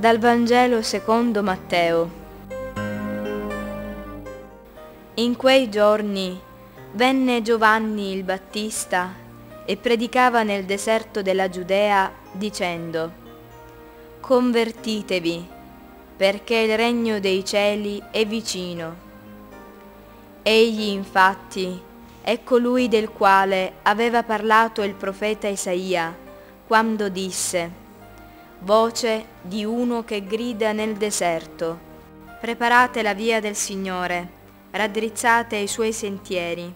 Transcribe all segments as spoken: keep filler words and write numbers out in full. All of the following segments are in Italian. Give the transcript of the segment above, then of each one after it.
Dal Vangelo secondo Matteo. In quei giorni venne Giovanni il Battista e predicava nel deserto della Giudea dicendo: Convertitevi, perché il regno dei cieli è vicino. Egli infatti è colui del quale aveva parlato il profeta Isaia quando disse: Voce di uno che grida nel deserto: preparate la via del Signore, raddrizzate i suoi sentieri.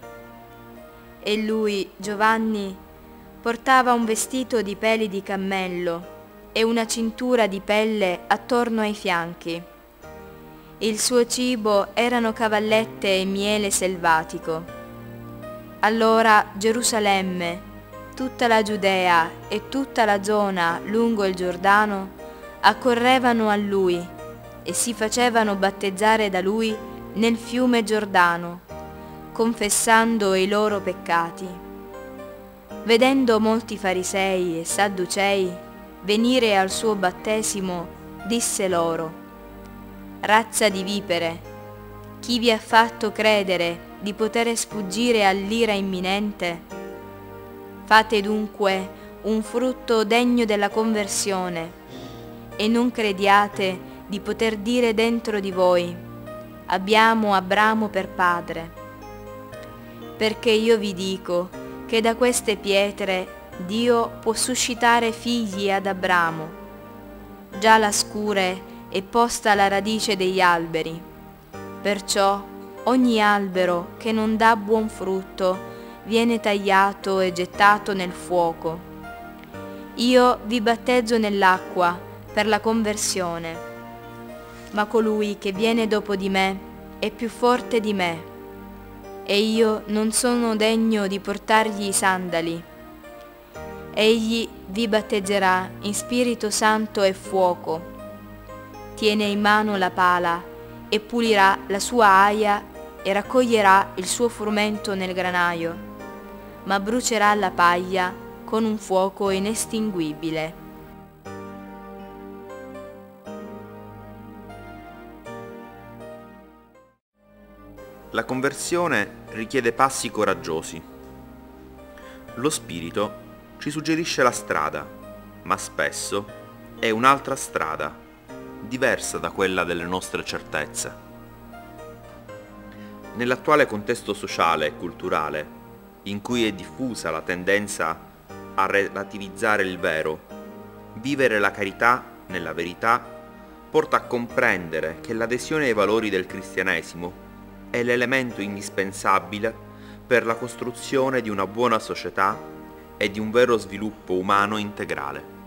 E lui, Giovanni, portava un vestito di peli di cammello e una cintura di pelle attorno ai fianchi. Il suo cibo erano cavallette e miele selvatico. Allora Gerusalemme, tutta la Giudea e tutta la zona lungo il Giordano accorrevano a lui e si facevano battezzare da lui nel fiume Giordano, confessando i loro peccati. Vedendo molti farisei e sadducei venire al suo battesimo, disse loro: Razza di vipere, chi vi ha fatto credere di poter sfuggire all'ira imminente? Fate dunque un frutto degno della conversione e non crediate di poter dire dentro di voi: abbiamo Abramo per padre. Perché io vi dico che da queste pietre Dio può suscitare figli ad Abramo. Già la scure è posta alla radice degli alberi, perciò ogni albero che non dà buon frutto viene tagliato e gettato nel fuoco. Io vi battezzo nell'acqua per la conversione, ma colui che viene dopo di me è più forte di me, e io non sono degno di portargli i sandali. Egli vi battezzerà in Spirito Santo e fuoco. Tiene in mano la pala e pulirà la sua aia e raccoglierà il suo frumento nel granaio, ma brucerà la paglia con un fuoco inestinguibile. La conversione richiede passi coraggiosi. Lo Spirito ci suggerisce la strada, ma spesso è un'altra strada, diversa da quella delle nostre certezze. Nell'attuale contesto sociale e culturale, in cui è diffusa la tendenza a relativizzare il vero, vivere la carità nella verità porta a comprendere che l'adesione ai valori del cristianesimo è l'elemento indispensabile per la costruzione di una buona società e di un vero sviluppo umano integrale.